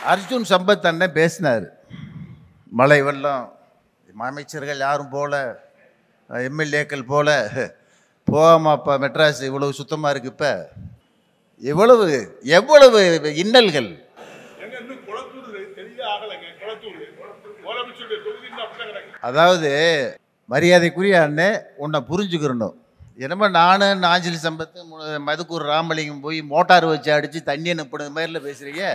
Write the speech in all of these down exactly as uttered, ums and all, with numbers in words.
அர்ஜுன் சம்பத் அண்ணன் பேசினார். மழை வெள்ளம் அமைச்சர்கள் யாரும் போல, எம்எல்ஏக்கள் போல போகாமாப்பா மெட்ராஸ் இவ்வளவு சுத்தமாக இருக்கு. இப்போ எவ்வளவு எவ்வளவு இன்னல்கள். அதாவது மரியாதைக்குரிய அண்ணன் உன்னை புரிஞ்சுக்கிறணும். என்னமோ நானும் நாஞ்சில் சம்பத்து மதுக்கூர் ராமலிங்கம் போய் மோட்டார் வச்சு அடித்து தண்ணி அனுப்பின மாதிரில பேசுகிறீங்க.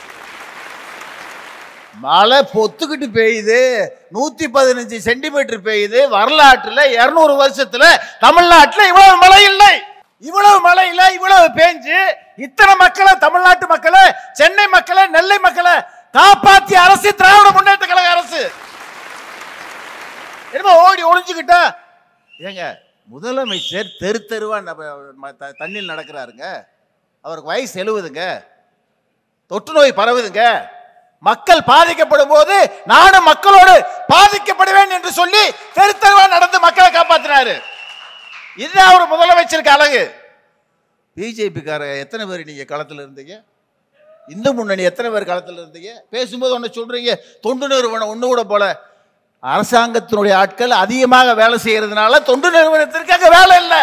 மழை பொத்துக்கிட்டு பெய்யுது, நூற்றி பதினஞ்சு சென்டிமீட்டர் பெய்யுது. வரலாற்றில் இரநூறு வருஷத்தில் தமிழ்நாட்டில் இவ்வளவு மழை இல்லை. இவ்வளவு மழை இல்லை, இவ்வளவு பேஞ்சு இத்தனை மக்களை, தமிழ்நாட்டு மக்களை, சென்னை மக்களை, நெல்லை மக்களை காப்பாற்றிய அரசு திராவிட முன்னேற்ற கழக அரசு. என்னமோ ஓடி ஒளிஞ்சுக்கிட்டா ஏங்க முதலமைச்சர் தெரு தெருவா தண்ணியில் நடக்கிறாருங்க. அவருக்கு வயசு எழுபதுங்க, தொற்று நோய் பரவுதுங்க. மக்கள் பாதிக்கப்படும் போது நானும் மக்களோடு பாதிக்கப்படுவேன் என்று சொல்லி தெரு தெருவா நடந்து மக்களை காப்பாற்றினாரு. இதுதான் அவர் முதலமைச்சருக்கு அழகு. பிஜேபிக்கார எத்தனை பேர் நீங்க களத்தில் இருந்தீங்க? இந்து முன்னணி எத்தனை பேர் களத்தில் இருந்தீங்க? பேசும்போது ஒன்று சொல்றீங்க, தொண்டு நிறுவனம் ஒன்று கூட போல. அரசாங்கத்தினுடைய ஆட்கள் அதிகமாக வேலை செய்யறதுனால தொண்டு நிறுவனத்திற்கு அங்க வேலை இல்லை.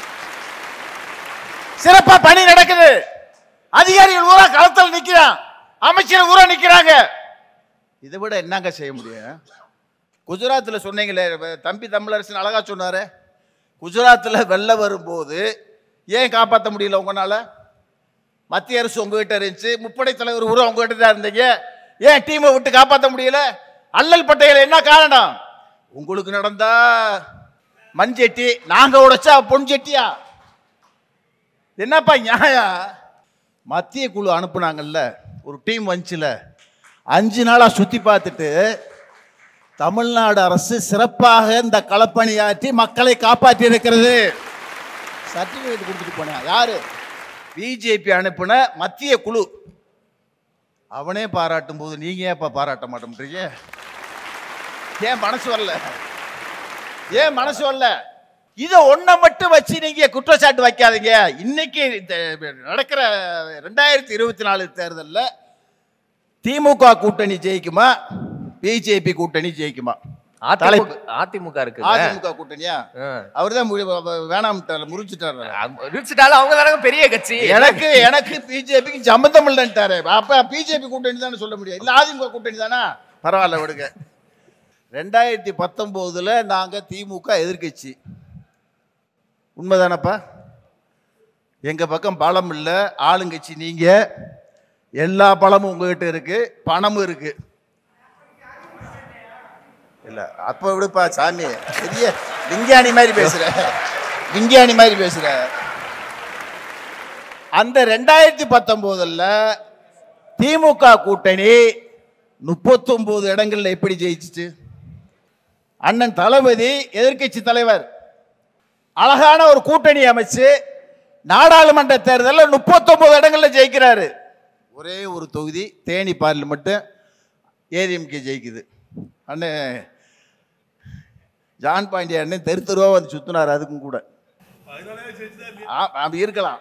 சிறப்பா பணி நடக்குது. அதிகாரிகள் ஊரா களத்தில் நிக்கிறான், அமைச்சர் ஊரா நிக்கிறாங்க. இதை விட என்னங்க செய்ய முடியும்? குஜராத்தில் சொன்னீங்களே, தம்பி தமிழரசன் அழகா சொன்னாரு. குஜராத்தில் வெள்ளம் வரும்போது ஏன் காப்பாற்ற முடியல உங்களால? மத்திய அரசு உங்ககிட்ட இருந்துச்சு, முப்படை தலைவர் ஊரா உங்ககிட்ட தான் இருந்தீங்க. ஏன் டீமை விட்டு காப்பாற்ற முடியல? அல்லல் பட்டையில என்ன காரணம்? உங்களுக்கு நடந்தா மண் செட்டி, நாங்க உடைச்சா பொன் செட்டியா? என்னப்பா நியாயம்? மத்திய குழு அனுப்புனாங்கல்ல, ஒரு டீம் வந்துச்சுல, அஞ்சு நாளா சுத்தி பார்த்துட்டு தமிழ்நாடு அரசு சிறப்பாக இந்த களப்பணியாற்றி மக்களை காப்பாற்றி இருக்கிறது. சர்டிபிகேட் கொடுத்துட்டு போன யாரு? பிஜேபி அனுப்பின மத்திய குழு. அவனே பாராட்டும் போது நீங்க ஏப்பா பாராட்ட மாட்டேன்றீங்க? ஏன் மனசு வரல? ஏன் மனசு வரல? இதை ஒன்றை மட்டும் வச்சு நீங்க குற்றச்சாட்டு வைக்காதீங்க. இன்னைக்கு நடக்கிற ரெண்டாயிரத்தி இருபத்தி நாலு தேர்தலில் திமுக கூட்டணி ஜெயிக்குமா, பிஜேபி கூட்டணி ஜெயிக்குமா? அதிமுக இருக்கு. அதிமுக கூட்டணியா? அவர்தான் வேணாம் முறிச்சிட்டாரு. அவங்க தானே பெரிய கட்சி. எனக்கு எனக்கு பிஜேபிக்கு சம்பந்தம் இல்லைன்ட்டாரு. அப்ப பிஜேபி கூட்டணி தானே சொல்ல முடியும், இல்ல அதிமுக கூட்டணி தானே? பரவாயில்ல விடுங்க. ரெண்டாயிரத்தி பத்தொன்பதுல நாங்க திமுக எதிர்கட்சி, உண்மைதானப்பா? எங்க பக்கம் பலம் இல்லை, ஆளுங்கட்சி நீங்க. எல்லா பலமும் உங்ககிட்ட இருக்கு, பணமும் இருக்கு. இல்ல அப்ப விடுப்பா சாமி, பெரிய விஞ்ஞானி மாதிரி பேசுற, விஞ்ஞானி மாதிரி பேசுற. அந்த ரெண்டாயிரத்தி பத்தொன்பதுல திமுக கூட்டணி முப்பத்தி ஒன்பது இடங்கள்ல எப்படி ஜெயிச்சிச்சு? அண்ணன் தளபதி எதிர்கட்சி தலைவர் அழகான ஒரு கூட்டணி அமைச்சு நாடாளுமன்ற தேர்தலில் முப்பத்தி ஒன்பது இடங்கள்ல ஜெயிக்கிறாரு. ஒரே ஒரு தொகுதி தேனி பார்லிமெண்ட் ஏடிஎம்கே ஜெயிக்குது. அண்ணன் ஜான் பாண்டிய அண்ணன் தெரு தெருவா வந்து சுத்தினார். அதுக்கும் கூட அப்படி இருக்கலாம்.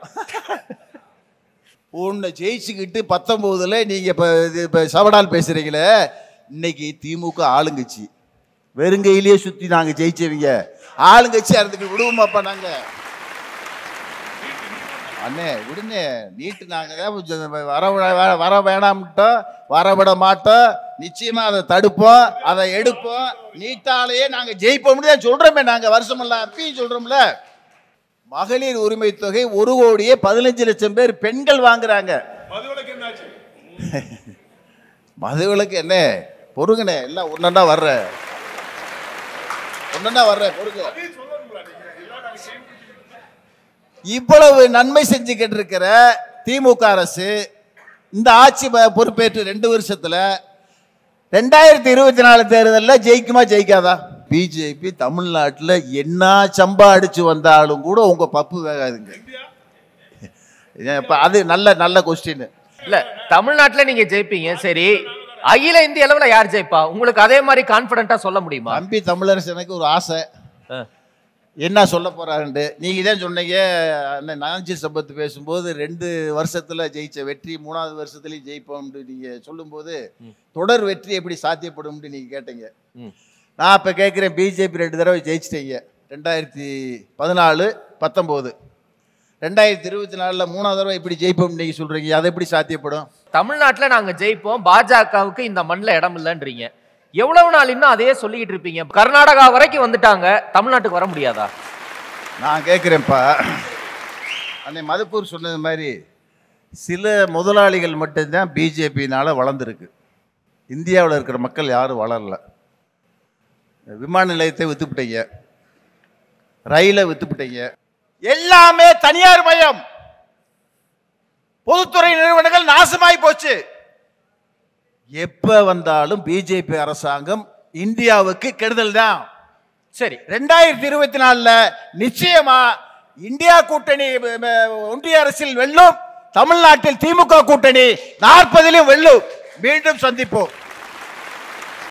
ஒன்று ஜெயிச்சுக்கிட்டு பத்தொன்பதுல நீங்க இப்ப சவடால் பேசுறீங்களே, இன்னைக்கு திமுக ஆளுங்கட்சி, வெறுங்கையிலேயே சுத்தி நாங்க ஜெயிச்சவங்க. ஆளுங்கட்சியா இருந்துட்டு விடுவோமாப்பா நாங்க? அண்ணே விடுங்க, நீட்டு நாங்க வர வர வேணாம்ட்டோம், வரவிட மாட்டோம். நிச்சயமா அதை தடுப்போம், அதை எடுப்போம். நீட்டாலேயே நாங்க ஜெயிப்போம்னு தான் சொல்றோமே. நாங்க வருஷமெல்லாம் அப்பயும் சொல்றோம்ல. மகளிர் உரிமை தொகை ஒரு கோடியே பதினஞ்சு லட்சம் பேர் பெண்கள் வாங்குறாங்க. மதுவிலக்கு என்ன பொறுங்கண்ணே, எல்லாம் ஒன்னா வர்ற ஒன்னா வர்ற பொறுங்க. இவ்வளவு நன்மை செஞ்சுக்கிட்டு இருக்கிற திமுக அரசு இந்த ஆட்சி பொறுப்பேற்று ரெண்டு வருஷத்துல ரெண்டாயிரத்தி இருபத்தி நாலு தேர்தலில் ஜெயிக்குமா ஜெயிக்காதா? பிஜேபி தமிழ்நாட்டில் என்ன சம்பா அடிச்சு வந்தாலும் கூட உங்க பப்பு வேகாதுங்க. அது நல்ல நல்ல கொஸ்டின். இல்ல தமிழ்நாட்டில் நீங்க ஜெயிப்பீங்க, சரி. அகில இந்திய அளவில் யார் ஜெயிப்பா? உங்களுக்கு அதே மாதிரி கான்பிடண்டா சொல்ல முடியுமா? தம்பி தமிழரசு எனக்கு ஒரு ஆசை, என்ன சொல்ல போறாருண்டு நீங்க தான் சொன்னீங்க. அண்ணன் நாஞ்சி சம்பத்து பேசும்போது ரெண்டு வருஷத்துல ஜெயிச்ச வெற்றி மூணாவது வருஷத்துலயும் ஜெயிப்போம்னு நீங்க சொல்லும்போது தொடர் வெற்றி எப்படி சாத்தியப்படும்னு நீங்க கேட்டீங்க. நான் இப்ப கேட்கிறேன், பிஜேபி ரெண்டு தடவை ஜெயிச்சிட்டீங்க, ரெண்டாயிரத்தி பதினாலு பத்தொம்போது ரெண்டாயிரத்தி இருபத்தி நாலுல மூணாவது தடவை எப்படி ஜெயிப்போம் நீங்க சொல்றீங்க, அது எப்படி சாத்தியப்படும்? தமிழ்நாட்டுல நாங்க ஜெயிப்போம், பாஜகவுக்கு இந்த மண்ணில் இடம் இல்லைன்றீங்க. எவ்வளவு நாள் இன்னும் அதையே சொல்லிக்கிட்டு இருப்பீங்க? கர்நாடகா வரைக்கும் வந்துட்டாங்க, தமிழ்நாட்டுக்கு வர முடியாதா? நான் கேட்குறேன்ப்பா, அன்னை மதுப்பூர் சொன்னது மாதிரி சில முதலாளிகள் மட்டும்தான் பிஜேபியினால் வளர்ந்துருக்கு. இந்தியாவில் இருக்கிற மக்கள் யாரும் வளரல. விமான நிலையத்தை வித்துப்பிட்டீங்க, ரயிலை வித்துப்பிட்டீங்க, எல்லாமே தனியார் மயம், பொதுத்துறை நிறுவனங்கள் நாசமாய் போச்சு. எப்ப வந்தாலும் பிஜேபி அரசாங்கம் இந்தியாவுக்கு கெடுதல் தான். சரி, ரெண்டாயிரத்தி இருபத்தி நாலுல நிச்சயமா இந்தியா கூட்டணி ஒன்றிய அரசில் வெல்லும், தமிழ்நாட்டில் திமுக கூட்டணி நாற்பதிலும் வெல்லும். மீண்டும் சந்திப்போம்.